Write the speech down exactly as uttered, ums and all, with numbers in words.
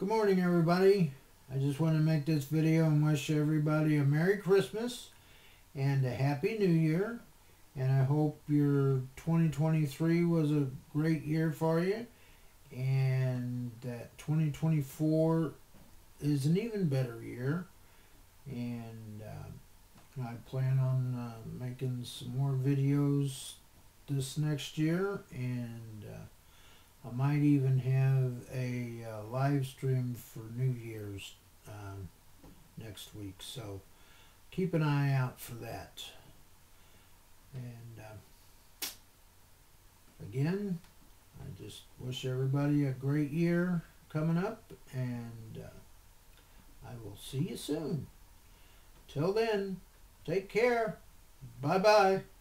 Good morning, everybody. I just want to make this video and wish everybody a Merry Christmas and a Happy New Year. And I hope your twenty twenty-three was a great year for you, and that twenty twenty-four is an even better year. And uh, I plan on uh, making some more videos this next year, and uh, I might even have a uh, live stream for New Year's um, next week, so keep an eye out for that. And uh, again, I just wish everybody a great year coming up, and uh, I will see you soon. Till then, take care. Bye-bye.